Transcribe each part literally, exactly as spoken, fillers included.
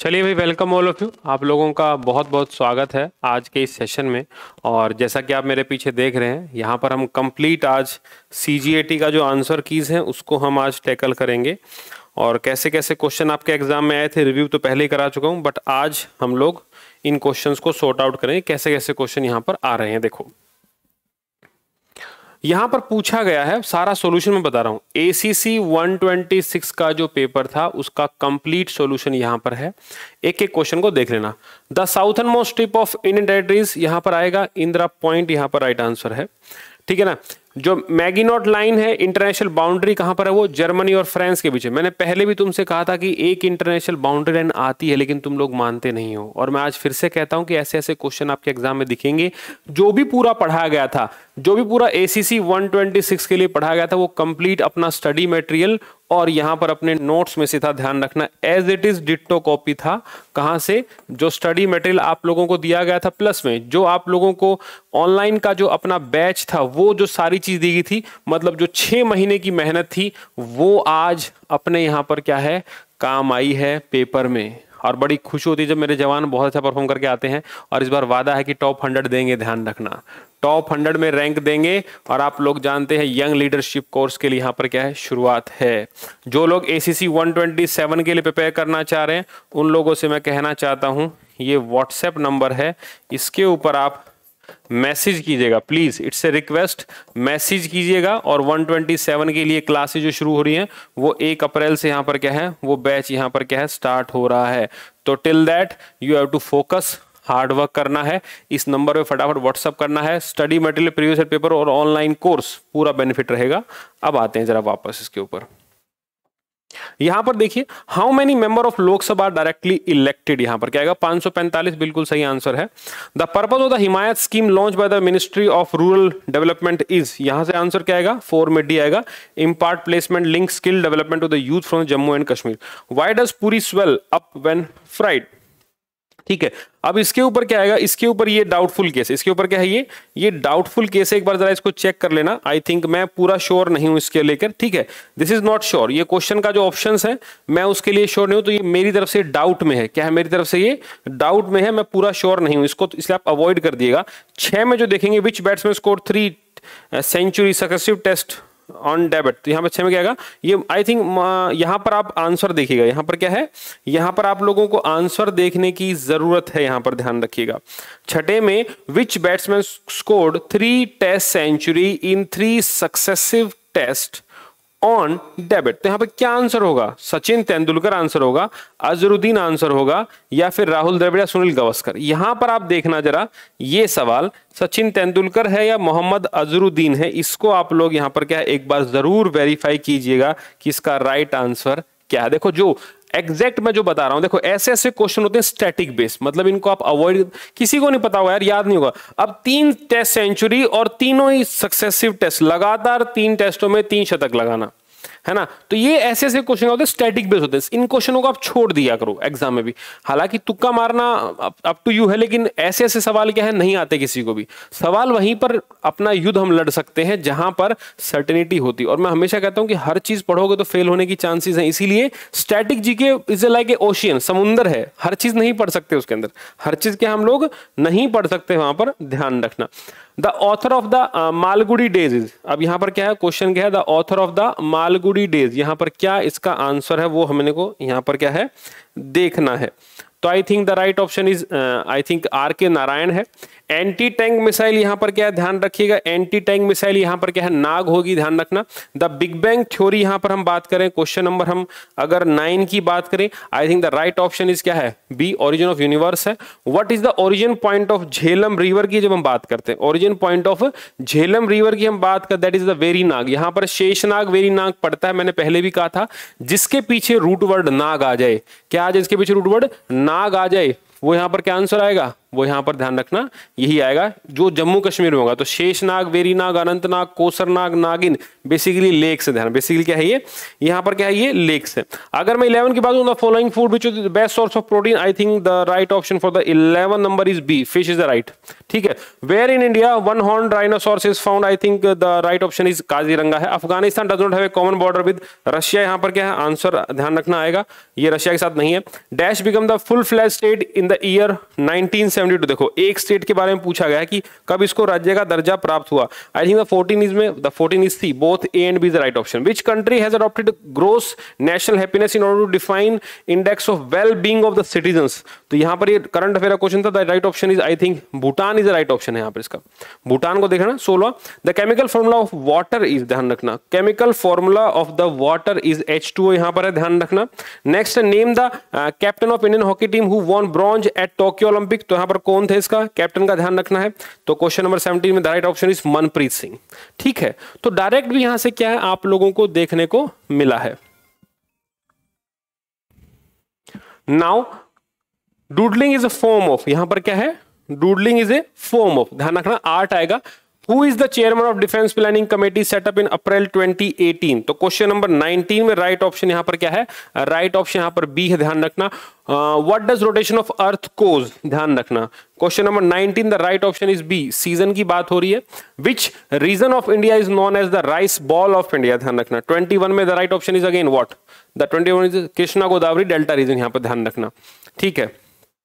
चलिए भाई, welcome all of you. आप लोगों का बहुत बहुत स्वागत है आज के इस सेशन में। और जैसा कि आप मेरे पीछे देख रहे हैं, यहाँ पर हम कंप्लीट आज सीजीएटी का जो आंसर कीज़ हैं उसको हम आज टैकल करेंगे। और कैसे कैसे क्वेश्चन आपके एग्जाम में आए थे, रिव्यू तो पहले ही करा चुका हूँ, बट आज हम लोग इन क्वेश्चंस को सॉर्ट आउट करेंगे कैसे कैसे क्वेश्चन यहाँ पर आ रहे हैं। देखो, यहां पर पूछा गया है, सारा सॉल्यूशन मैं बता रहा हूं। एसीसी वन ट्वेंटी सिक्स का जो पेपर था उसका कंप्लीट सॉल्यूशन यहां पर है। एक एक क्वेश्चन को देख लेना। The southernmost tip of Indian territories यहां पर आएगा, इंदिरा पॉइंट यहां पर राइट आंसर है, ठीक है ना। जो मैगिनॉट लाइन है, इंटरनेशनल बाउंड्री कहां पर है, वो जर्मनी और फ्रांस के बीच है। मैंने पहले भी तुमसे कहा था कि एक इंटरनेशनल बाउंड्री लाइन आती है, लेकिन तुम लोग मानते नहीं हो। और मैं आज फिर से कहता हूं कि ऐसे ऐसे क्वेश्चन आपके एग्जाम में दिखेंगे। जो भी पूरा पढ़ाया गया था, जो भी पूरा एसीसी वन ट्वेंटी सिक्स के लिए पढ़ाया गया था, वो कंप्लीट अपना स्टडी मटेरियल और यहां पर अपने नोट्स में से था, ध्यान रखना, as it is ditto copy था। कहां से? जो स्टडी मटेरियल आप लोगों को दिया गया था, प्लस में जो आप लोगों को ऑनलाइन का जो अपना बैच था, वो जो सारी चीज दी गई थी, मतलब जो छह महीने की मेहनत थी, वो आज अपने यहां पर क्या है, काम आई है पेपर में। और बड़ी खुशी होती है जब मेरे जवान बहुत अच्छा परफॉर्म करके आते हैं। और इस बार वादा है कि टॉप हंड्रेड देंगे, ध्यान रखना, टॉप हंड्रेड में रैंक देंगे। और आप लोग जानते हैं यंग लीडरशिप कोर्स के लिए यहाँ पर क्या है, शुरुआत है। जो लोग एसीसी वन ट्वेंटी सेवन के लिए प्रिपेयर करना चाह रहे हैं, उन लोगों से मैं कहना चाहता हूँ, ये व्हाट्सएप नंबर है, इसके ऊपर आप मैसेज कीजिएगा please, it's a request, message कीजिएगा। और वन ट्वेंटी सेवन के लिए क्लासेज जो शुरू हो रही हैं, वो एक अप्रैल से यहाँ पर क्या है, वो बैच यहाँ पर क्या है, स्टार्ट हो रहा है। तो till that you have to focus, hard work करना है। इस नंबर पे फटाफट व्हाट्सअप करना है। Study material, previous year paper और ऑनलाइन कोर्स पूरा बेनिफिट रहेगा। अब आते हैं जरा वापस इसके ऊपर। यहां पर देखिए, how many member of Lok Sabha directly elected, यहां पर क्या आएगा, पांच सौ पैंतालीस, बिल्कुल सही आंसर है। The purpose of the Himayat scheme launch by the ministry of rural development is, यहां से आंसर क्या आएगा, फोर में डी आएगा, impart placement link skill development to the youth from Jammu and Kashmir. Why does puri swell up when fried, ठीक है। अब इसके ऊपर क्या आएगा, इसके ऊपर ये डाउटफुल केस, इसके ऊपर क्या है, ये ये डाउटफुल केस है। एक बार जरा इसको चेक कर लेना। आई थिंक मैं पूरा श्योर नहीं हूं इसके लेकर, ठीक है, दिस इज नॉट श्योर। ये क्वेश्चन का जो ऑप्शंस है, मैं उसके लिए श्योर नहीं हूं, तो ये मेरी तरफ से डाउट में है। क्या है, मेरी तरफ से ये डाउट में है, मैं पूरा श्योर नहीं हूं इसको, तो इसलिए आप अवॉइड कर दिएगा। छह में जो देखेंगे, which batsman score three century successive test on debut, तो यहां पर छह में क्या आएगा, ये आई थिंक यहां पर आप आंसर देखिएगा। यहां पर क्या है, यहां पर आप लोगों को आंसर देखने की जरूरत है, यहां पर ध्यान रखिएगा। छठे में which batsman scored three test century in three successive test on debut, तो यहां पर क्या आंसर होगा, सचिन तेंदुलकर आंसर होगा, अजरुद्दीन आंसर होगा, या फिर राहुल द्रविड़ या सुनील गावस्कर। यहां पर आप देखना जरा, ये सवाल सचिन तेंदुलकर है या मोहम्मद अजरुद्दीन है, इसको आप लोग यहां पर क्या है, एक बार जरूर वेरीफाई कीजिएगा कि इसका राइट आंसर क्या है। देखो, जो एग्जैक्ट मैं जो बता रहा हूं, देखो ऐसे ऐसे क्वेश्चन होते हैं स्टैटिक बेस, मतलब इनको आप अवॉइड, किसी को नहीं पता होगा यार, याद नहीं होगा। अब तीन टेस्ट सेंचुरी और तीनों ही सक्सेसिव टेस्ट, लगातार तीन टेस्टों में तीन शतक लगाना, है ना, तो ये ऐसे ऐसे क्वेश्चन होते हैं, स्टैटिक बेस होते हैं। इन क्वेश्चनों को आप छोड़ दिया करो एग्जाम में भी। हालांकि तुक्का मारना अप टू यू है, लेकिन ऐसे ऐसे सवाल क्या है, नहीं आते किसी को भी। सवाल वहीं पर अपना युद्ध हम लड़ सकते हैं जहां पर सर्टेनिटी होती है। और मैं हमेशा कहता हूं कि हर चीज पढ़ोगे तो फेल होने की चांसेस हैं, इसीलिए static GK is like a ocean, समुंदर है, हर चीज नहीं पढ़ सकते उसके अंदर, हर चीज के हम लोग नहीं पढ़ सकते, वहां पर ध्यान रखना। The author of the Malgudi days is, अब यहां पर क्या है, क्वेश्चन क्या है, the author of the Malgudi days, यहां पर क्या इसका आंसर है, वो हमने को यहां पर क्या है, देखना है। तो I think the right option is, I think R K Narayan है। एंटी टैंक मिसाइल यहां पर क्या है, ध्यान रखिएगा, एंटी टैंक मिसाइल यहां पर क्या है, नाग होगी, ध्यान रखना। द बिग बैंग थ्योरी यहां पर हम बात करें, क्वेश्चन नंबर हम अगर नाइन की बात करें, I think the right option is क्या है, बी, ओरिजिन ऑफ यूनिवर्स है। What is the origin point of Jhelum river की जब हम बात करते हैं, origin point of Jhelum river की हम बात करते, that is the Verinag. यहां पर शेषनाग वेरी नाग पड़ता है, मैंने पहले भी कहा था, जिसके पीछे रूट वर्ड नाग आ जाए, क्या आ जाए, इसके पीछे रूट वर्ड नाग आ जाए, वो यहां पर क्या आंसर आएगा, वो यहाँ पर ध्यान रखना यही आएगा जो जम्मू कश्मीर में होगा। तो शेषनाग, वेरीनाग, अनंतनाग, कोसरनाग, नागिन बेसिकली लेक्स है। ध्यान बेसिकली क्या है ये यहाँ पर क्या है ये लेक्स है। अगर मैं इलेवन की बात करूँ, the following food which is best source of protein, I think the right option for the eleven number is B, fish is the right. ठीक है। Where in India one horn rhinoceros is found, I think the right option is Kaziranga है। Afghanistan does not have a common border with Russia, यहाँ पर क्या है answer ध्यान रखना आएगा ये रशिया के साथ नहीं है। Dash become the full flash state in the year nineteen seventy two. देखो एक स्टेट के बारे में पूछा गया है कि कब इसको राज्य का दर्जा प्राप्त हुआ। I think the fourteen is में the fourteen is C, both A and B is the right option. Which country has adopted gross national happiness in order to define index of well being of the citizens. तो यहाँ पर ये current affair question था। The right option is I think Bhutan is the right option है यहाँ पर इसका। भूटान को देखना सोलह। The chemical formula of water is, ध्यान रखना chemical formula of the water is H two O यहाँ पर है, ध्यान रखना। Next name the captain of Indian hockey team who won bronze at Tokyo Olympic. तो यहाँ पर कौन थे इसका कैप्टन का ध्यान रखना है। तो क्वेश्चन नंबर सेवनटीन में the right option is Manpreet Singh. ठीक है। तो डायरेक्ट भी यहां से क्या है आप लोगों को देखने को मिला है। Now doodling is a form of, यहां पर क्या है doodling is a form of, ध्यान रखना आर्ट आएगा। Who is the chairman of Defense Planning Committee set up in April twenty eighteen? तो क्वेश्चन नंबर नाइनटीन में राइट ऑप्शन यहां पर क्या है राइट ऑप्शन यहां पर बी है, ध्यान रखना। What does rotation of earth cause, ध्यान रखना question number nineteen the right option is B, season की बात हो रही है। Which region of India is known as the rice bowl of India, ध्यान रखना। ट्वेंटी वन में the right option is again what, the twenty one is Krishna Godavari delta region, यहां पर ध्यान रखना। ठीक है।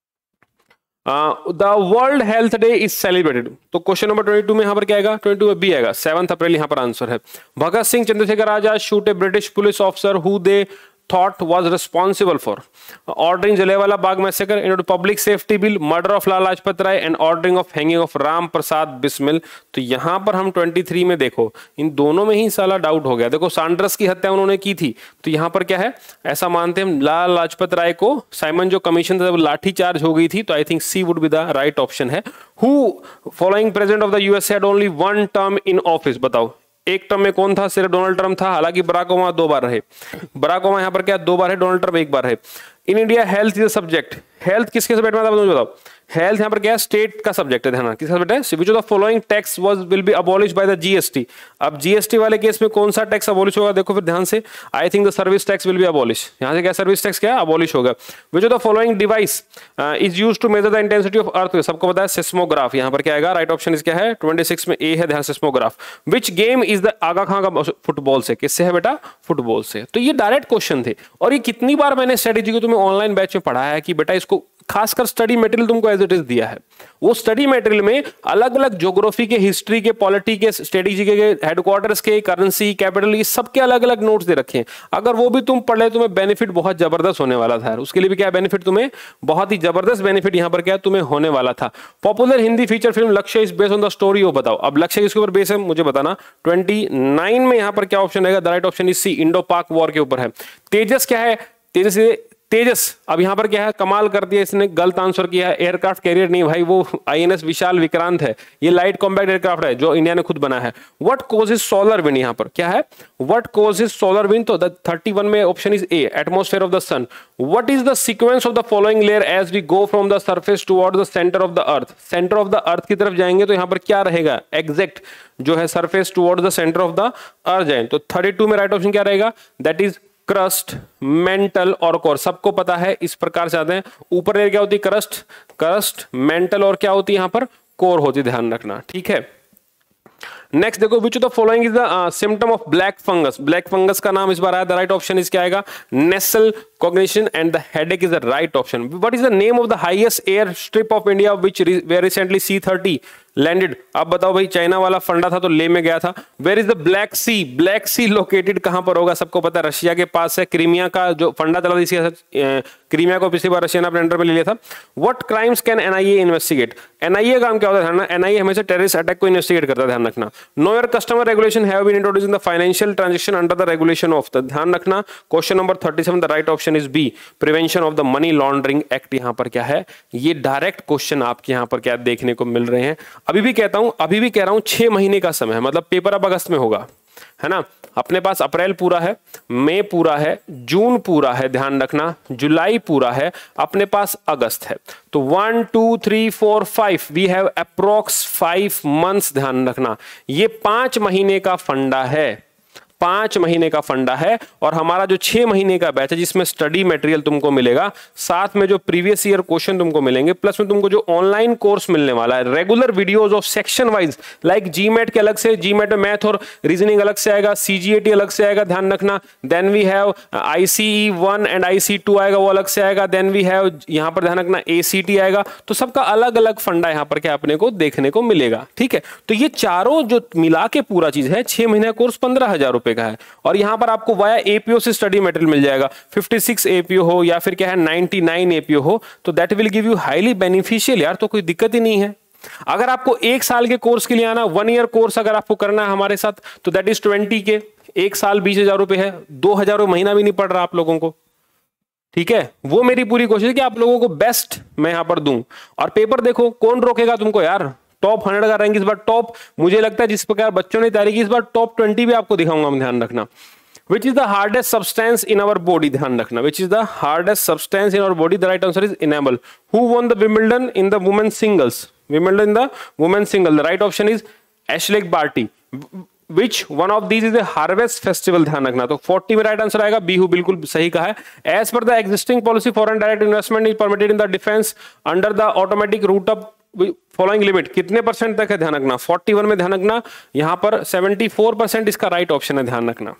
The world health day is celebrated, तो क्वेश्चन नंबर ट्वेंटी टू में यहां पर क्या आएगा ट्वेंटी टू में बी आएगा, सेवंथ अप्रैल यहां पर आंसर है। Bhagat Singh Chandrashekhar Azad shoot a British police officer who they thought was responsible for ordering Jallianwala Bagh massacre into public safety bill, murder of Lala Lajpat Rai and ordering of hanging of Ram Prasad Bismil। तो यहां पर हम तेईस में देखो इन दोनों में ही साला डाउट हो गया। देखो सैंडर्स की हत्या उन्होंने की थी, तो यहां पर क्या है ऐसा मानते हैं लाला लाजपत राय को साइमन जो कमीशन था लाठी चार्ज हो गई थी, तो I think C would be the right option है। Who following president of the US had only one term in office, बताओ एक टर्म में कौन था, सिर्फ डोनाल्ड ट्रम्प था। हालांकि बराक ओबामा दो बार रहे, बराक ओबामा यहां पर क्या दो बार है, डोनाल्ड ट्रम्प एक बार है। In India health is a subject, health किसके सब्जेक्ट में आता है बताओ। हेल्थ यहां पर क्या है स्टेट का सब्जेक्ट है, ध्यान किसका सब्जेक्ट है। Which of the following tax was will be abolish by the GST. अब जीएसटी वाले केस में कौन सा टैक्स अबॉलिश होगा, देखो फिर ध्यान से। I think the service tax will be abolish, यहां से क्या सर्विस टैक्स क्या अबॉलिश होगा। Which of the following device is used to measure the intensity of earth, सबको पता है सिस्मोग्राफ, यहां पर क्या आएगा राइट ऑप्शन इज क्या है ट्वेंटी सिक्स में ए है, ध्यान seismograph. Which game is the Aga Khan का फुटबॉल से, किससे है बेटा फुटबॉल से। तो ये डायरेक्ट क्वेश्चन थे और ये कितनी बार मैंने स्ट्रेटेजी को तुम्हें ऑनलाइन बैच में पढ़ाया है कि बेटा इसको खासकर स्टडी मटेरियल तुमको एज इट इज दिया है। वो स्टडी मटेरियल में अलग अलग ज्योग्राफी के, हिस्ट्री के, पॉलिटी के, स्ट्रेटेजी के, हेडक्वार्टर्स के, करेंसी, कैपिटल, ये सबके अलग अलग नोट्स दे रखे हैं। अगर वो भी तुम पढ़ ले तुम्हें बेनिफिट बहुत जबरदस्त होने वाला था। उसके लिए भी क्या बेनिफिट तुम्हें बहुत ही जबरदस्त बेनिफिट यहाँ पर क्या तुम्हें होने वाला था। Popular Hindi feature film Lakshya is based on the story हो, बताओ अब लक्ष्य किसके ऊपर बेस है मुझे बताना। ट्वेंटी नाइन में यहाँ पर क्या ऑप्शन रहेगा, the right option is C, Indo Pak war के ऊपर है। तेजस क्या है, तेजस तेजस अब यहां पर क्या है कमाल कर दिया इसने, गलत आंसर किया है। एयरक्राफ्ट कैरियर नहीं भाई, वो आईएनएस विशाल विक्रांत है, ये लाइट कॉम्पैक्ट एयरक्राफ्ट है जो इंडिया ने खुद बनाया है। व्हाट कॉजेस सोलर विंड, यहां पर क्या है व्हाट कॉजेस सोलर विंड, तो द थर्टी वन में option is A, atmosphere of the sun. What is the sequence of the following layer as we go from the surface toward the centre of the earth. Centre of the earth की तरफ जाएंगे तो यहां पर क्या रहेगा exact जो है surface toward the centre of the earth जाए, तो थर्टी टू में राइट ऑप्शन क्या रहेगा, दैट इज क्रस्ट, मेंटल और कोर। सबको पता है इस प्रकार से आते हैं। ऊपर लेयर क्या होती है क्रस्ट, क्रस्ट मेंटल और क्या होती है यहां पर कोर होती है, ध्यान रखना ठीक है। नेक्स्ट देखो which of the following is the symptom of black fungus. Black fungus का नाम इस बार आया, द राइट ऑप्शन इज क्या आएगा नेसल cognition and the headache is the right option. What is the name of the highest air strip of India which where recently C thirty landed? अब बताओ भाई, China वाला फंडा था तो ले में गया था। Where is the Black Sea? Black Sea located कहां पर होगा, सबको पता है रशिया के पास है। क्रीमिया का जो फंडा चला था इसी क्रीमिया को पिछली बार रशिया ने अपने अंडर में ले लिया था। What crimes can N I A investigate? N I A काम क्या होता है ध्यान, N I A हमेशा टेररिस्ट अटैक को इन्वेस्टिगेट करता है, ध्यान रखना। Know your customer regulation have been introduced in the financial transaction under the regulation of, तो ध्यान रखना question number thirty seven the right option is B, prevention of the money laundering act. यहां पर क्या है, ये डायरेक्ट क्वेश्चन आपके यहां पर क्या देखने को मिल रहे हैं। अभी भी कहता हूं, अभी भी कह रहा हूं छह महीने का समय है, मतलब पेपर अब अगस्त में होगा है ना। अपने पास अप्रैल पूरा है, मई पूरा है, जून पूरा है, ध्यान रखना, जुलाई पूरा है, अपने पास अगस्त है। तो one two three four five, we have approx five months, ध्यान रखना। ये पांच महीने का फंडा है, पांच महीने का फंडा है। और हमारा जो छह महीने का बैच है जिसमें स्टडी मटेरियल तुमको मिलेगा, साथ में जो प्रीवियस ईयर क्वेश्चन तुमको मिलेंगे, प्लस में तुमको जो ऑनलाइन कोर्स मिलने वाला है, regular videos of section wise, like GMAT के अलग से, जीमेट में मैथ और रीजनिंग अलग से आएगा, सीजीएटी अलग से आएगा, ध्यान रखना। Then we have ICE one and IC two आएगा, वो अलग से आएगा। देन वी हैव यहाँ पर ध्यान रखना एसीटी आएगा। तो सबका अलग अलग फंडा यहाँ पर क्या अपने को देखने को मिलेगा, ठीक है। तो ये चारों जो मिला के पूरा चीज है, छह महीने कोर्स पंद्रह हजार रुपए का है। और यहां पर आपको वाया एपीओ से स्टडी मटेरियल मिल जाएगा, छप्पन एपीओ हो या फिर क्या है निन्यानवे एपीओ हो, तो that will give you highly beneficial यार। तो कोई दिक्कत ही नहीं है। अगर आपको एक साल के कोर्स के लिए आना, वन ईयर कोर्स अगर आपको करना है हमारे साथ, तो दैट इज ट्वेंटी के, एक साल बीस हजार रुपए है, दो हजार रुपए महीना भी नहीं पड़ रहा आप लोगों को, ठीक है। वो मेरी पूरी कोशिश है कि आप लोगों को बेस्ट मैं यहां पर दूं। और पेपर देखो, कौन रोकेगा तुमको यार। टॉप हंड्रेड का रैंक इस बार टॉप, मुझे लगता है जिस प्रकार बच्चों ने तैयारी की, इस बार टॉप ट्वेंटी भी आपको दिखाऊंगा, ध्यान रखना। Which is the hardest substance in our body, ध्यान रखना, which is the hardest substance in our body, the right answer is enamel. Who won the Wimbledon in the women singles, Wimbledon in the women single, the right option is Ashleigh Barty. Which one of these is a harvest festival, ध्यान रखना। तो चालीस में right answer आएगा, बीहू बिल्कुल सही कहा है। As per the existing policy foreign direct investment is permitted in the defence under the automatic route of following limit, कितने परसेंट तक है, ध्यान रखना, इकतालीस में, ध्यान रखना। यहां पर चौहत्तर परसेंट इसका राइट ऑप्शन है, ध्यान रखना।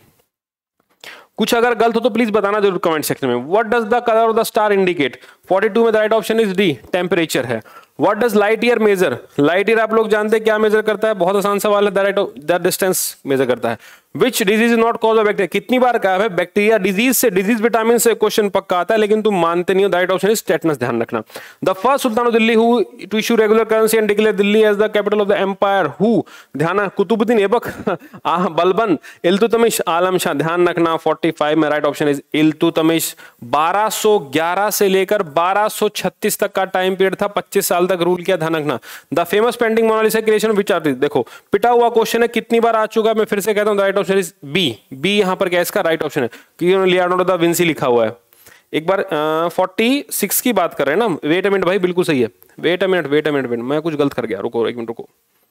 कुछ अगर गलत हो तो प्लीज बताना जरूर कमेंट सेक्शन में। What does the colour of the star indicate, बयालीस में the right option is D, temperature है। What does light year measure, light year आप लोग जानते हैं क्या मेजर करता है, बहुत आसान सवाल है, the right the distance measure करता है। Which disease is not cause of bacteria, कितनी बार कहा है बैक्टीरिया डिजीज से, डिजीज विटामिन से क्वेश्चन पक्का आता है, लेकिन तुम मानते नहीं हो, the right option is tetanus, ध्यान रखना। The first sultan of Delhi who to issue regular currency and declare Delhi as the capital of the empire, who, ध्यान, कुतुबुद्दीन ऐबक, बलबन, इल्तुतमिश, आलम शाह, ध्यान रखना। पैंतालीस में राइट ऑप्शन इज इल्तुतमिश। बारह सौ ग्यारह से लेकर बारह सौ छत्तीस तक का टाइम पीरियड था, पच्चीस साल तक रूल किया, ध्यान रखना। The famous painting Mona Lisa creation which artist, देखो पिटा हुआ क्वेश्चन है, कितनी बार आ चुका है, मैं फिर से कहता हूं, the right option is B, B यहां पर क्या इसका राइट ऑप्शन है, क्योंकि लियोनार्डो दा विंसी लिखा हुआ है। एक बार छियालीस की बात कर रहे हैं ना, वेट अ मिनट भाई, बिल्कुल सही है, wait a minute wait a minute मैं कुछ गलत कर गया, रुको एक मिनट रुको।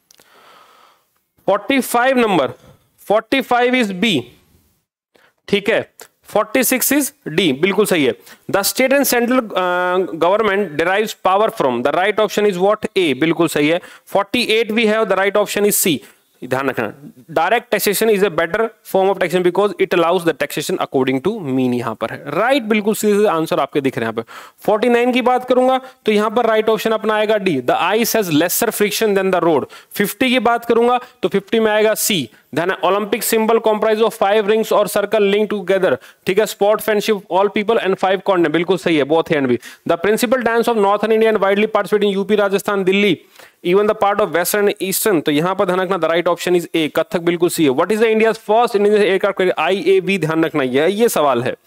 पैंतालीस नंबर, पैंतालीस इज बी, ठीक है, छियालीस इज डी, बिल्कुल सही है। The state and central government derives power from, the right option is what, A, बिल्कुल सही है। अड़तालीस we have, the right option is C, ध्यान रखना। Direct taxation is a better form of taxation because it allows the taxation according to mean, यहां पर है right, बिल्कुल सीधे आंसर आपके दिख रहे हैं। यहाँ पे उनचास की बात करूंगा तो यहां पर राइट ऑप्शन अपना आएगा D, the ice has lesser friction than the road. पचास की बात करूंगा तो पचास में आएगा सी, ध्यान है। Olympic symbol comprise of five rings और सर्कल लिंक टूगेदर, ठीक है। Sport friendship all people and five corner, बिल्कुल सही है, बोथ हैंड भी। The principal dance of northern India and widely participate in UP, Rajasthan, Delhi, even the part of western eastern, तो यहां पर ध्यान रखना, the right option is A, Kathak, बिल्कुल सी है। What is the India first Indian aircraft career, I A B, ध्यान रखना, यह ये सवाल है,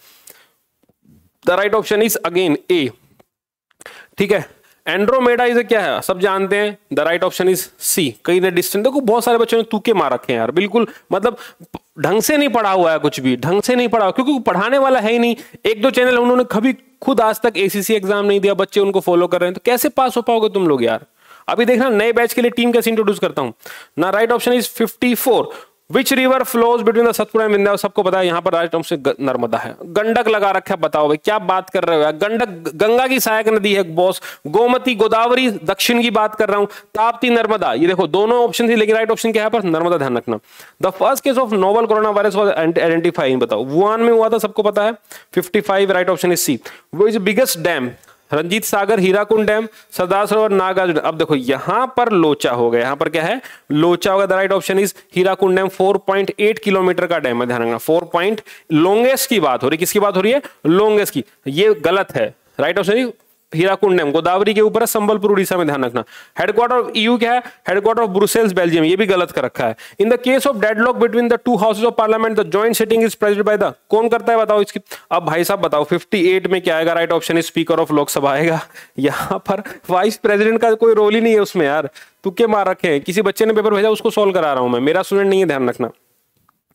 the right option is again A, ठीक है। एंड्रोमेडा इज क्या है, सब जानते हैं, the right option is C, कई डिस्टेंस। देखो बहुत सारे बच्चों ने तुके मार रखे हैं यार, बिल्कुल मतलब ढंग से नहीं पढ़ा हुआ है, कुछ भी ढंग से नहीं पढ़ा, क्योंकि पढ़ाने वाला है ही नहीं। एक दो चैनल उन्होंने कभी खुद आज तक एसीसी एग्जाम नहीं दिया, बच्चे उनको फॉलो कर रहे हैं, तो कैसे पास हो पाओगे तुम लोग यार। अभी देखना नए बैच के लिए टीम कैसे इंट्रोड्यूस करता हूं ना। राइट ऑप्शन इज चौवन। Which river flows between the Satpura and Vindhya, सबको पता है, यहां पर राइट ऑप्शन नर्मदा है। गंडक लगा रखा है, बताओ भाई क्या बात कर रहे हो यार। गंडक गंगा की सहायक नदी है बॉस। गोमती, गोदावरी दक्षिण की बात कर रहा हूं, ताप्ती, नर्मदा, ये देखो दोनों ऑप्शन थी, लेकिन राइट ऑप्शन क्या है पर नर्मदा, ध्यान रखना। The first case of novel corona virus was identified, बताओ वुहान में हुआ था, सबको पता है। पचपन, राइट ऑप्शन इज सी। वो is biggest dam, Ranjit Sagar, Hirakud dam, Sardar Sarovar, Nagarjuna. अब देखो यहां पर लोचा हो गया, यहां पर क्या है, लोचा होगा। The right option is Hirakud dam, चार पॉइंट आठ किलोमीटर का डैम है, ध्यान रखना। चार पॉइंट लॉन्गेस्ट की बात हो रही, किसकी बात हो रही है, लॉन्गेस्ट की, ये गलत है। Right option is Hirakud dam, Godavari के ऊपर है, संबलपुर उड़ीसा में, ध्यान रखना। हेडक्वार्टर ऑफ ईयू क्या है, हेडक्वार्टर ऑफ ब्रुसेल्स बेल्जियम, ये भी गलत कर रखा है। In the case of deadlock between the two houses of parliament the joint sitting is president by the, कौन करता है बताओ इसकी। अब भाई साहब बताओ अट्ठावन में क्या आएगा, right option is speaker of Lok Sabha आएगा। यहां पर वाइस प्रेसिडेंट का कोई रोल ही नहीं है उसमें यार, तुक्के मार रखे हैं। किसी बच्चे ने पेपर भेजा, उसको सॉल्व करा रहा हूं मैं, मेरा स्टूडेंट नहीं है, ध्यान रखना।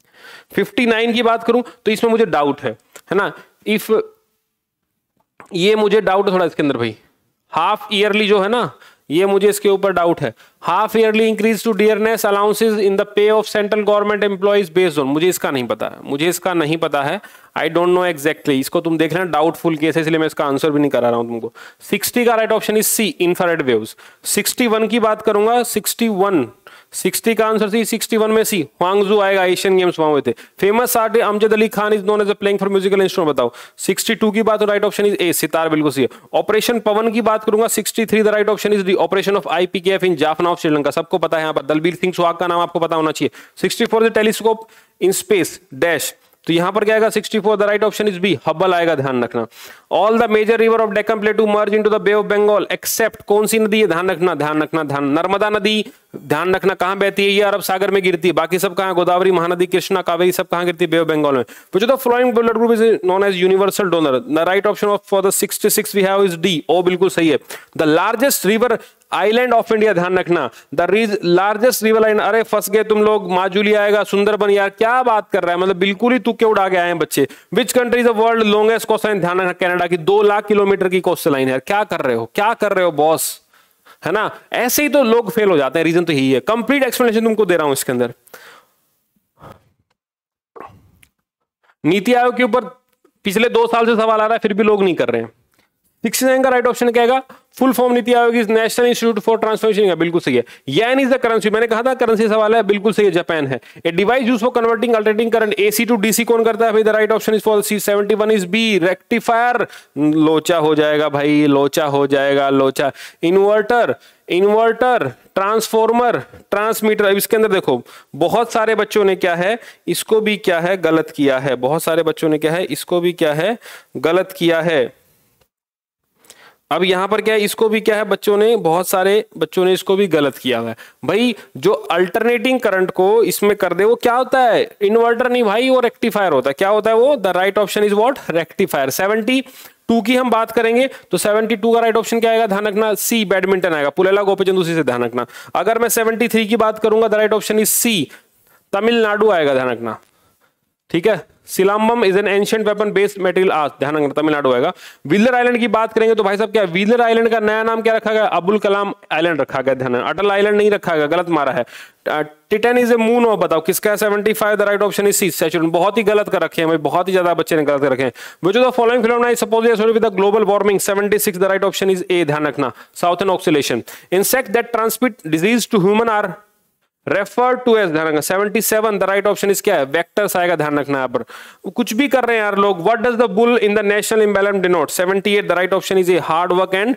फिफ्टी नाइन की बात करूं तो इसमें मुझे डाउट है है ना। इफ ये मुझे डाउट है थोड़ा इसके अंदर भाई, हाफ ईयरली जो है ना, ये मुझे इसके ऊपर डाउट है। Half yearly increase to dearness allowances in the pay of central government employees based on, मुझे इसका नहीं पता है, मुझे इसका नहीं पता है, आई डोंट नो एग्जैक्टली। इसको तुम देख लेना, डाउटफुल केस है इसलिए मैं इसका आंसर भी नहीं करा रहा हूं तुमको। सिक्सटी का right option is C, infrared waves. Sixty one की बात करूंगा, सिक्सटी वन, सिक्सटी का आंसर सी, सिक्सटी वन में सी ह्वांगजू आएगा, एशियन गेम्स वहां हुए थे। Famous artist Amjad Ali Khan is known as a playing for musical instrument, बताओ। सिक्सटी टू की बात, right option is A, sitar, बिल्कुल सी है। ऑपरेशन पवन की बात करूंगा, sixty three the right option is the, operation of IPKF in Jaffna of Sri Lanka, सबको पता है यहाँ पर, दलबीर सिंह सुहाग का नाम आपको पता होना चाहिए। Sixty four the telescope in space dash, तो यहां पर क्या आएगा, sixty four the right option is B, Hubble आएगा, ध्यान रखना। All the major river of Deccan plateau merge into the bay of Bengal except, कौन सी नदी है, ध्यान रखना, ध्यान रखना, ध्यान, नर्मदा नदी, ध्यान रखना कहां बहती है, ये अरब सागर में गिरती है, बाकी सब कहां, गोदावरी, महानदी, कृष्णा, कावेरी, सब कहां गिरती है, बे ऑफ बंगाल में। Which of the following blood group is known as universal donor, the right option for the sixty six we have is D, O बिल्कुल सही है। The largest river island of India, ध्यान रखना, द लार्जेस्ट रिवर लाइन, अरे फंस गए तुम लोग, माजुली आएगा, सुंदरबन, यार क्या बात कर रहा है, मतलब बिल्कुल ही तुक्के उड़ा के आए हैं बच्चे। Which country is the world longest coast line, ध्यान रखना, कनाडा की दो लाख किलोमीटर की कोस्ट लाइन है, क्या कर रहे हो, क्या कर रहे हो बॉस, है ना। ऐसे ही तो लोग फेल हो जाते हैं, रीजन तो यही है। कंप्लीट एक्सप्लेनेशन तुमको दे रहा हूं इसके अंदर। नीति आयोग के ऊपर पिछले दो साल से सवाल आ रहा है, फिर भी लोग नहीं कर रहे हैं। सिक्सटी नाइन का राइट ऑप्शन क्या आएगा, full form NITI Aayog is national institute for transformation, बिल्कुल सही है। येन इज द करेंसी, मैंने कहा था करेंसी सवाल है, बिल्कुल सही है, जापान है। A device use for converting alternating current AC to DC कौन करता है भाई, the right option is for C, seventy one is B, rectifier, लोचा हो जाएगा भाई, लोचा हो जाएगा, लोचा। इन्वर्टर, इन्वर्टर, ट्रांसफॉर्मर, ट्रांसमीटर, अब इसके अंदर देखो बहुत सारे बच्चों ने क्या है, इसको भी क्या है गलत किया है, बहुत सारे बच्चों ने क्या है, इसको भी क्या है गलत किया है। अब यहां पर क्या है, इसको भी क्या है, बच्चों ने, बहुत सारे बच्चों ने इसको भी गलत किया हुआ है भाई। जो अल्टरनेटिंग करंट को इसमें कर दे वो क्या होता है, इन्वर्टर नहीं भाई, वो रेक्टिफायर होता है। क्या होता है वो, the right option is what, rectifier. Seventy two की हम बात करेंगे तो सेवेंटी टू का राइट ऑप्शन क्या आएगा, ध्यान रखना, सी, बैडमिंटन आएगा, पुलेला गोपीचंद, उसी से ध्यान रखना। अगर मैं सेवेंटी थ्री की बात करूंगा, the right option is C, Tamil Nadu आएगा, ध्यान रखना, ठीक है। Silambam is an ancient weapon based material art, ध्यान रखना, तमिलनाडु आएगा। व्हीलर आइलैंड की बात करेंगे तो भाई साहब क्या, व्हीलर आइलैंड का नया नाम क्या रखा गया, अबुल कलाम आइलैंड रखा गया, ध्यान, अटल आइलैंड नहीं रखा गया, गलत मारा है। Titan is a moon of, बताओ किसका है, seventy five, the right option is C, Saturn. बहुत ही गलत कर रखे हैं भाई, बहुत ही ज्यादा बच्चे ने गलत कर रखे हैं। Which of the following phenomena is supposed associated with the global warming, seventy six, the right option is A, ध्यान रखना, southern oscillation. Insect that transmit disease to human are refer to as, ध्यान रखना, seventy seven, the right option is क्या है, vectors आएगा, ध्यान रखना। यहाँ पर कुछ भी कर रहे हैं यार लोग। What does the bull in the national emblem denote, seventy eight, the right option is A hard work and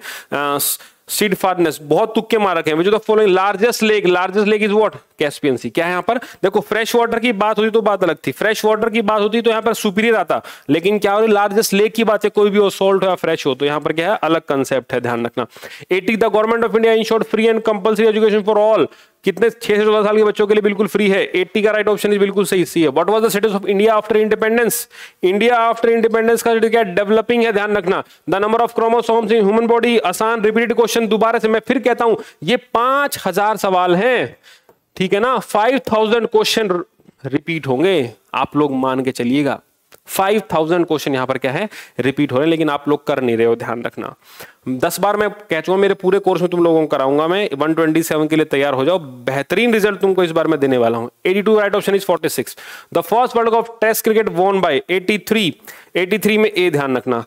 steadfastness, बहुत तुक्के मार रखे हैं। जो following largest lake, largest lake is what, Caspian sea. क्या है यहाँ पर, देखो फ्रेश वाटर की बात होती तो बात अलग थी, फ्रेश वाटर की बात होती तो यहाँ पर सुपीरियर आता, लेकिन क्या हो, लार्जेस्ट लेक की बात है, कोई भी हो, सोल्ट हो या फ्रेश हो, तो यहाँ पर क्या है, अलग कंसेप्ट है, ध्यान रखना। Eighty, the government of India ensured free and compulsory education for all, कितने, छह से चौदह साल के बच्चों के लिए बिल्कुल फ्री है। एटी का राइट ऑप्शन इज बिल्कुल सही, सी है। What was the status of India after independence, India after independence का क्या, डेवलपिंग है, ध्यान रखना। The number of chromosomes in human body, आसान रिपीटेड क्वेश्चन, दोबारा से मैं फिर कहता हूं, ये पांच हजार सवाल हैं, ठीक है ना, फाइव थाउजेंड क्वेश्चन रिपीट होंगे, आप लोग मान के चलिएगा, फाइव थाउजेंड क्वेश्चन यहां पर क्या है, रिपीट हो रहे हैं, लेकिन आप लोग कर नहीं रहे हो, ध्यान रखना। दस बार मैं कह चुका मेरे पूरे कोर्स में तुम लोगों को कराऊंगा मैं, वन ट्वेंटी सेवन के लिए तैयार हो जाओ, बेहतरीन रिजल्ट तुमको इस बार मैं देने वाला हूं। Eighty two right option is forty six, the first world cup of test cricket won by, eighty three, eighty three में ए, ध्यान रखना,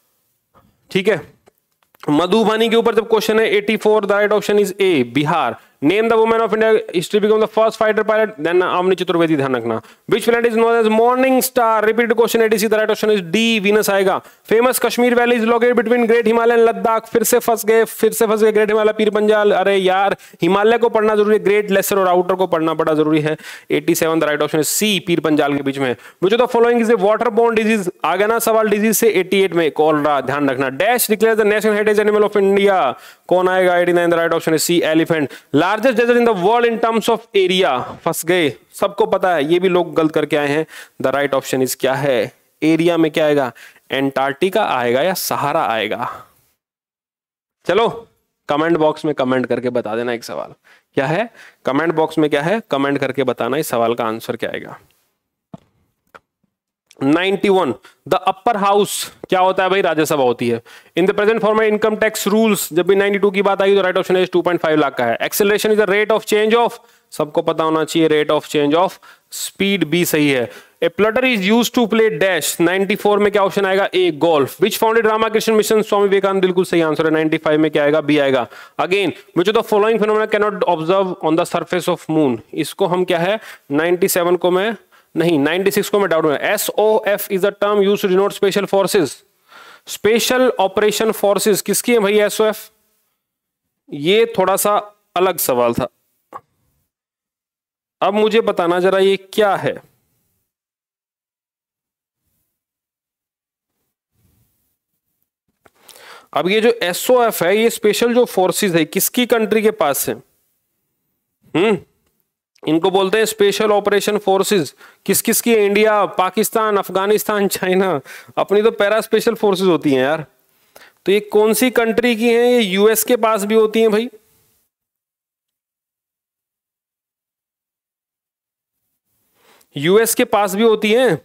ठीक है। मधुबनी के ऊपर जब क्वेश्चन है, eighty four, the right option is A, Bihar. Name the women of India history become the first fighter pilot, then Avani Chaturvedi, ध्यान रखना। Which planet is known as morning star, repeat question ATC, the right option is D, Venus आएगा। Famous Kashmir valley is located between great Himalaya and Ladakh, फिर से फंस गए, फिर से फंस गए, ग्रेट हिमालय, पीर पंजाल, अरे यार हिमालय को पढ़ना जरूरी है, ग्रेट, लेसर और आउटर को पढ़ना बड़ा जरूरी है। Eighty seven, the right option is C, Pir Panjal के बीच में। Which of the following is a water borne disease, आ गया ना सवाल डिजीज से, एटी एट में कॉलरा, ध्यान रखना। Dash declare the national heritage animal of India, कौन आएगा, eighty nine, the right option is C, elephant. Largest desert in the world in terms of area, फंस गए, सबको पता है, ये भी लोग गलत करके आए हैं, द राइट ऑप्शन इज क्या है, एरिया में क्या आएगा, एंटार्क्टिका आएगा या सहारा आएगा। चलो कमेंट बॉक्स में कमेंट करके बता देना एक सवाल क्या है, कमेंट बॉक्स में क्या है, कमेंट करके बताना इस सवाल का आंसर क्या आएगा। Ninety one, the upper house क्या होता है भाई? राज्यसभा होती है। In the present format income tax rules, जब भी नाइंटी टू की बात आएगी तो राइट ऑप्शन है टू पॉइंट फाइव लाख का है। Acceleration is the rate of change of, सबको पता होना चाहिए, rate of change of speed, B सही है। A putter is use to play dash, ninety four में क्या ऑप्शन आएगा? A golf. Which founded Ramakrishna mission, Swami Vivekananda, बिल्कुल सही आंसर है। नाइंटी फाइव में क्या आएगा? बी आएगा। Again which of the following phenomena can not observe on the surface of moon, इसको हम क्या है नाइंटी सेवन को मैं नहीं नाइंटी सिक्स को मैं डाउट में। S O F is the term use to denote special forces, special operation forces किसकी है भाई एस ओ एफ? ये थोड़ा सा अलग सवाल था, अब मुझे बताना जरा ये क्या है। अब ये जो एस ओ एफ है, ये स्पेशल जो फोर्सेस है, किसकी कंट्री के पास है? हम्म इनको बोलते हैं स्पेशल ऑपरेशन फोर्सेस। किस किस की? India, Pakistan, Afghanistan, China. अपनी तो पैरा स्पेशल फोर्सेस होती हैं यार। तो ये कौन सी कंट्री की हैं? ये यूएस के पास भी होती हैं भाई, यूएस के पास भी होती हैं।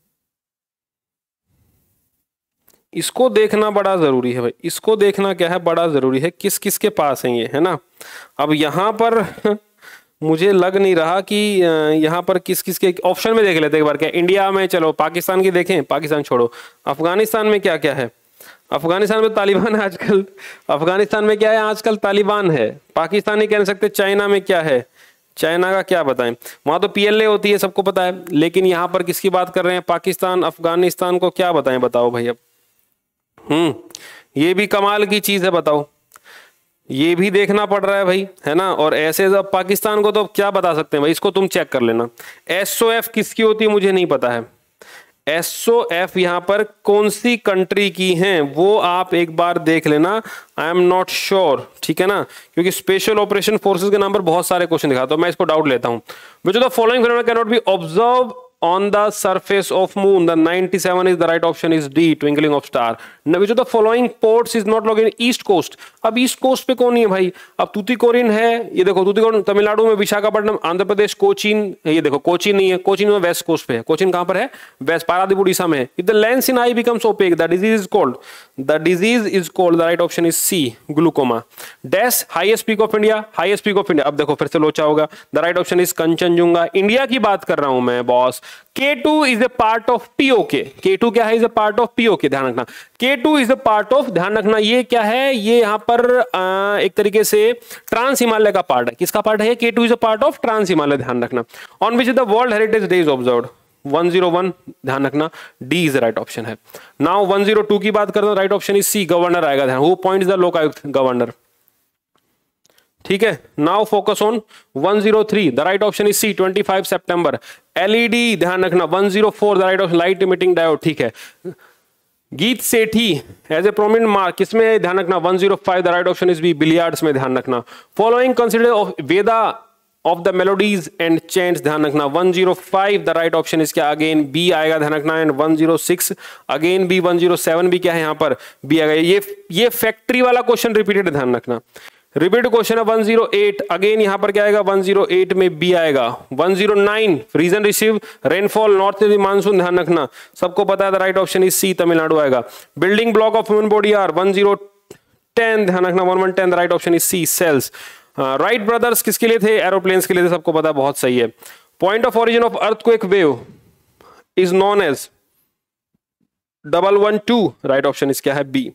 इसको देखना बड़ा जरूरी है भाई, इसको देखना क्या है बड़ा जरूरी है, किस किस के पास है ये, है ना। अब यहां पर मुझे लग नहीं रहा कि यहाँ पर किस किस के, ऑप्शन में देख लेते हैं एक बार। क्या इंडिया में, चलो पाकिस्तान की देखें, पाकिस्तान छोड़ो। अफगानिस्तान में क्या क्या है? अफगानिस्तान में तालिबान है आजकल, अफगानिस्तान में क्या है आजकल? तालिबान है। पाकिस्तान नहीं कह सकते। चाइना में क्या है? चाइना का क्या बताएं, वहां तो पीएलए होती है, सबको पता है। लेकिन यहाँ पर किसकी बात कर रहे हैं? पाकिस्तान, अफगानिस्तान को क्या बताएं, बताओ भाई अब। हम्म ये भी कमाल की चीज है, बताओ, ये भी देखना पड़ रहा है भाई, है ना। और ऐसे जब पाकिस्तान को तो क्या बता सकते हैं भाई, इसको तुम चेक कर लेना। एसओएफ किसकी होती है मुझे नहीं पता है। एसओएफ यहां पर कौन सी कंट्री की हैं वो आप एक बार देख लेना, आई एम नॉट श्योर, ठीक है ना, क्योंकि स्पेशल ऑपरेशन फोर्सेस के नाम पर बहुत सारे क्वेश्चन दिखाता हूं मैं, इसको डाउट लेता हूं। Which of the following phenomena can not be observe on the surface of moon? The ninety-seven is the right option is D, twinkling of star. Now which of the following ports is not located in east coast? अब east coast पे कौन नहीं है भाई? अब तूतीकोरिन है, ये देखो तूतीकोरिन तमिलनाडु में, विशाखापट्टनम, आंध्र प्रदेश कोचीन, ये देखो कोचीन नहीं है, कोचीन में वेस्ट कोस्ट पे है। कोचीन कहां पर है? वेस्ट, पारादीप उड़ीसा में है। If the lens in eye becomes opaque, the disease is called, the disease is called, the right option is C, glaucoma. Dash, highest peak of India, highest peak of India, अब देखो फिर से लोचा होगा, the right option is Kanchenjunga. India की बात कर रहा हूं मैं boss. K two is a part of P O K, K two क्या है? is a part of P O K, ध्यान रखना। K two is a part of, ध्यान रखना, ये क्या है? ये यहां पर आ, एक तरीके से ट्रांस हिमालय का पार्ट है। किसका पार्ट है? K two is a part of trans Himalaya, ध्यान रखना। On which the world heritage day is observed? One zero one, ध्यान रखना, डी इज राइट ऑप्शन है। नाउ वन ज़ीरो टू की बात करते हैं, right option is C, governor आएगा, ध्यान। Who appoints the Lokayukta? Governor, ठीक है। Now focus on one zero three, the right option is C, twenty five September. LED, ध्यान रखना, one zero four, the right option, light emitting diode, ठीक है। Geet Sethi as a prominent mark, किसमें? ध्यान रखना, one zero five, the right option is B, billiards में, ध्यान रखना। Following consider of Veda of the melodies and chants, ध्यान रखना, one zero five, the right option is क्या? अगेन बी आएगा, ध्यान रखना। And one zero six again B, one zero seven भी क्या है यहाँ पर? बी आएगा। ये ये फैक्ट्री वाला क्वेश्चन रिपीटेड, ध्यान रखना, रिपीट क्वेश्चन है। वन ज़ीरो एट अगेन यहां पर क्या आएगा? वन ज़ीरो एट में बी आएगा। One zero nine region receive rainfall north east monsoon, ध्यान रखना, सबको पता है, the right option is C, Tamil Nadu आएगा। Building block of human body are, one zero ten, ध्यान रखना, one one ten, the right option is C, cells. Wright brothers किसके लिए थे? एरोप्लेन्स के लिए थे, सबको पता है, बहुत सही है। Point of origin of earthquake wave is known as double one two, right option is क्या है? B.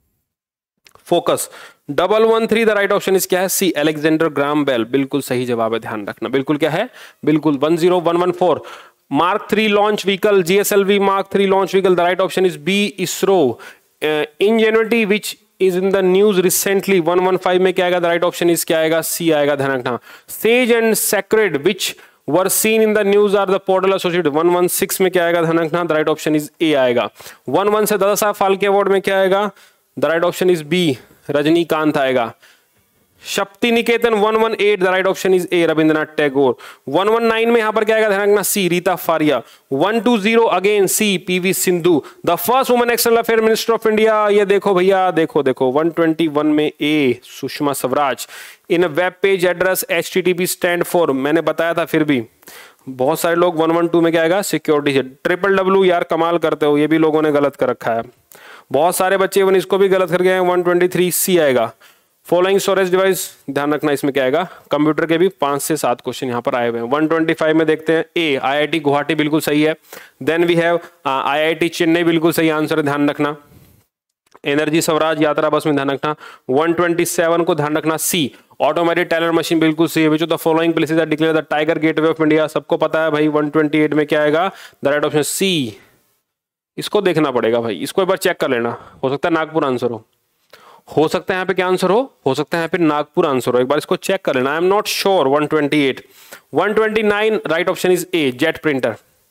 Focus, double one three, the right option is क्या है? सी, अलेक्जेंडर ग्राम बेल, बिल्कुल सही जवाब है, ध्यान रखना, बिल्कुल क्या है? बिल्कुल। One zero one one four, mark three launch vehicle, GSLV mark three launch vehicle, the right option is B, ISRO. Ingenuity which is in the news recently, one one five में क्या आएगा? द राइट ऑप्शन इज क्या आएगा? सी आएगा, ध्यान रखना। Sage and sacred which were seen in the news are the portal associated, one one six में क्या आएगा? ध्यान रखना, the right option is A आएगा। वन वन से दादा साहब फाल्के अवार्ड में क्या आएगा? The right option is B, Rajinikanth आएगा। Shakti Niketan one one eight, the right option is A, Rabindranath Tagore. One one nine में यहां पर क्या आएगा? ध्यान रखना, C, Rita Faria. One two zero again C, PV Sindhu. The first women external affair minister of India, ये देखो भैया, देखो देखो वन ट्वेंटी वन में A, Sushma Swaraj. In web page address H T T P stand for, मैंने बताया था फिर भी, बहुत सारे लोग वन वन टू में क्या आएगा, सिक्योरिटी से। ट्रिपल डब्ल्यू यार कमाल करते हो, ये भी लोगों ने गलत कर रखा है, बहुत सारे बच्चे इवन इसको भी गलत करके आए। वन ट्वेंटी थ्री सी आएगा। फॉलोइंग स्टोरेज डिवाइस, ध्यान रखना इसमें क्या आएगा, कंप्यूटर के भी पांच से सात क्वेश्चन यहाँ पर आए हुए हैं। वन ट्वेंटी फाइव में देखते हैं ए, आईआईटी गुवाहाटी बिल्कुल सही है। Then we have IIT Chennai, बिल्कुल सही आंसर है, ध्यान रखना। एनर्जी स्वराज यात्रा बस में ध्यान रखना। वन ट्वेंटी सेवन को ध्यान रखना सी, ऑटोमेटिक टेलर मशीन बिल्कुल सही है। Which of the following places are declare the tiger gateway of India, सबको पता है भाई। वन ट्वेंटी एट में क्या आएगा, द राइट ऑप्शन सी। इसको देखना पड़ेगा भाई, इसको एक बार चेक कर लेना, हो सकता है नागपुर आंसर हो, हो सकता है यहाँ पे क्या आंसर हो, हो सकता है यहाँ पे नागपुर आंसर हो, एक बार इसको चेक कर लेना। I am not sure. One twenty eight, one twenty nine right option is A, jet printer,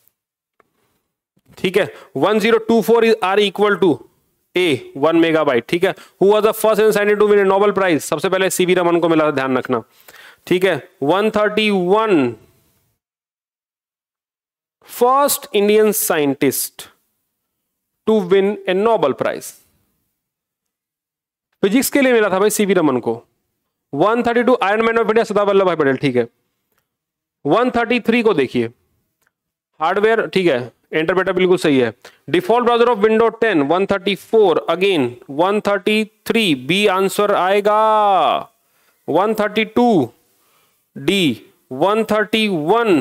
ठीक है। One zero two four is are equal to A, one megabyte, ठीक है। Who was the first Indian scientist to win a Nobel prize, सबसे पहले CV Raman को मिला था, ध्यान रखना, ठीक है। One thirty one, first Indian scientist to win a Nobel prize, physics के लिए मिला था भाई सीवी रमन को। One thirty two iron man of India Sardar Vallabh Bhai Patel, ठीक है। वन थर्टी थ्री को देखिए, हार्डवेयर, ठीक है, इंटरप्रेटर बिल्कुल सही है। Default browser of window ten, one thirty four again, one thirty three B answer आएगा। One thirty two D, one thirty one,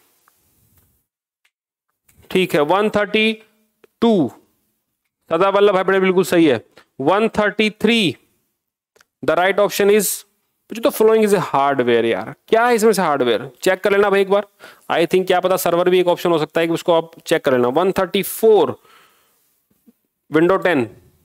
ठीक है। One thirty two Sardar Vallabh Bhai Patel बिल्कुल सही है। One thirty three the right option is, तो following is a hardware, यार क्या है इसमें से हार्डवेयर, चेक कर लेना भाई एक बार। आई थिंक क्या पता सर्वर भी एक ऑप्शन हो सकता है कि उसको आप चेक कर लेना। One thirty four window ten,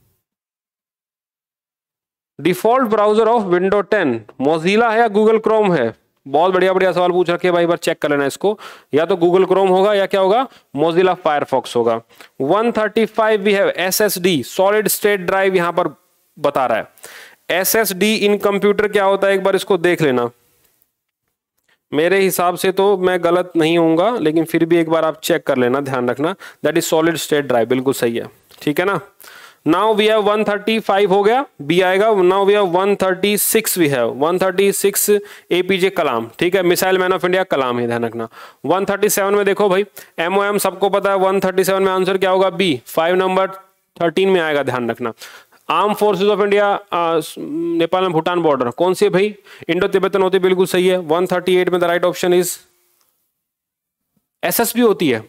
default browser of window ten Mozilla है या गूगल क्रोम है, बहुत बढ़िया बढ़िया सवाल पूछ रखे भाई, बार चेक कर लेना इसको, या तो गूगल क्रोम होगा या क्या होगा, मोजिला फायरफॉक्स होगा। One thirty five we have SSD, solid state drive यहां पर बता रहा है। एसएसडी इन कंप्यूटर क्या होता है, एक बार इसको देख लेना। मेरे हिसाब से तो मैं गलत नहीं होऊंगा, लेकिन फिर भी एक बार आप चेक कर लेना, ध्यान रखना। That is solid state drive, बिल्कुल सही है, ठीक है ना। Now we have one thirty five हो गया, बी आएगा। Now we have one thirty six, we have one thirty six APJ Kalam, ठीक है, missile man of India Kalam है, ध्यान रखना। वन थर्टी सेवन में देखो भाई, एमओएम सबको पता है। वन थर्टी सेवन में आंसर क्या होगा, बी, फाइव नंबर थर्टीन में आएगा, ध्यान रखना। Arm forces of India, Nepal and Bhutan border कौन सी है भाई, इंडो तिब्बतन होती है, बिल्कुल सही है। वन थर्टी एट में the right option is SSB होती है।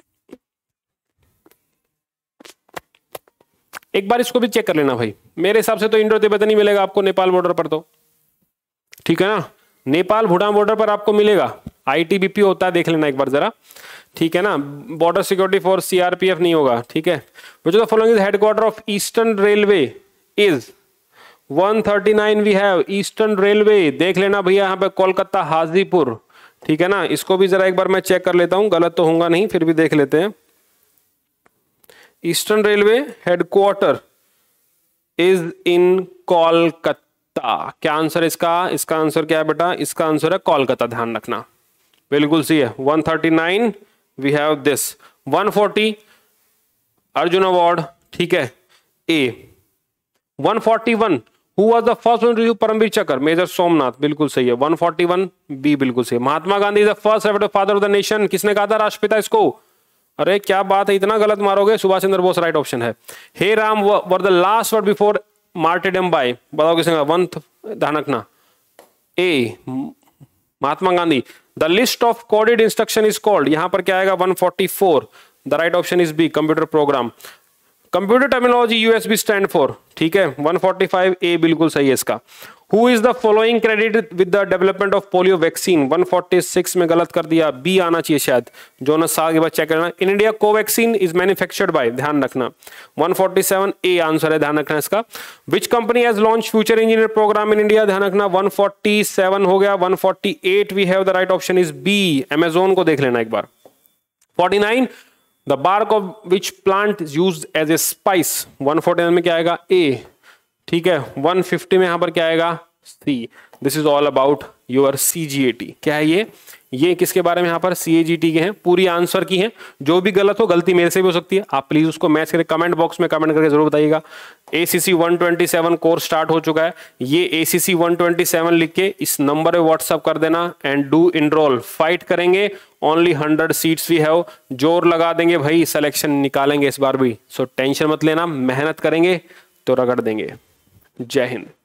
एक बार इसको भी चेक कर लेना भाई, मेरे हिसाब से तो इंडो तिब्बतन ही मिलेगा आपको नेपाल बॉर्डर पर, तो ठीक है ना। नेपाल भूटान बॉर्डर पर आपको मिलेगा, आईटीबीपी होता है, देख लेना एक बार जरा, ठीक है ना। बॉर्डर सिक्योरिटी फोर्स सीआरपीएफ नहीं होगा, ठीक है। Which of the following is headquarter of eastern railway is, one thirty nine we have eastern railway, देख लेना भैया यहाँ पे कोलकाता हाजीपुर, ठीक है ना। इसको भी जरा एक बार मैं चेक कर लेता हूँ, गलत तो होगा नहीं, फिर भी देख लेते हैं। Eastern railway headquarter is in Kolkata, क्या आंसर है इसका, इसका आंसर क्या है बेटा, इसका आंसर है कोलकाता, ध्यान रखना, बिल्कुल सही है। One thirty nine we have this. One forty Arjun award, ठीक है, A. One forty one who was the first one to receive Param Vir Chakra, major Somnath, बिल्कुल सही है। वन फोर्टी वन बी बिल्कुल सही है। Mahatma Gandhi is the first ever father of the nation, किसने कहा था राष्ट्रपिता इसको, अरे क्या बात है, इतना गलत मारोगे, सुभाष चंद्र बोस राइट ऑप्शन है। हे Ram were the last word before martyrdom by, बताओ किसने कहा, वन, ध्यान रखना, A Mahatma Gandhi. The list of coded instruction is called, यहां पर क्या आएगा, one forty four, the right option is B, computer program. Computer terminology USB stand for, ठीक है। वन फोर्टी फाइव ए बिल्कुल सही है इसका। Who is the following credit with the development of polio vaccine, one forty six में गलत कर दिया, बी आना चाहिए शायद, जोनस साल के बाद चेक करना। In India Covaxin is manufactured by, ध्यान रखना। One forty seven A answer है, ध्यान रखना इसका। Which company has launch future engineer program in India, ध्यान रखना। वन फोर्टी सेवन हो गया। One forty eight we have the right option is B, Amazon को देख लेना एक बार। Forty nine the bark of which plant used as a spice, one forty nine में क्या आएगा, ए, ठीक है। वन फिफ्टी में यहां पर क्या आएगा, C. This is all about your CGAT, क्या है ये, ये किसके बारे में यहाँ पर सी ए जी टी के हैं, पूरी आंसर की हैं। जो भी गलत हो, गलती मेरे से भी हो सकती है, आप प्लीज उसको मैच करके कमेंट बॉक्स में कमेंट करके जरूर बताइएगा। A C C one twenty seven course start हो चुका है। ये A C C one twenty seven लिख के इस नंबर पे व्हाट्सअप कर देना एंड डू इनरोल। फाइट करेंगे, only hundred seats we have, जोर लगा देंगे भाई, सिलेक्शन निकालेंगे इस बार भी। सो टेंशन मत लेना, मेहनत करेंगे तो रगड़ देंगे। जय हिंद।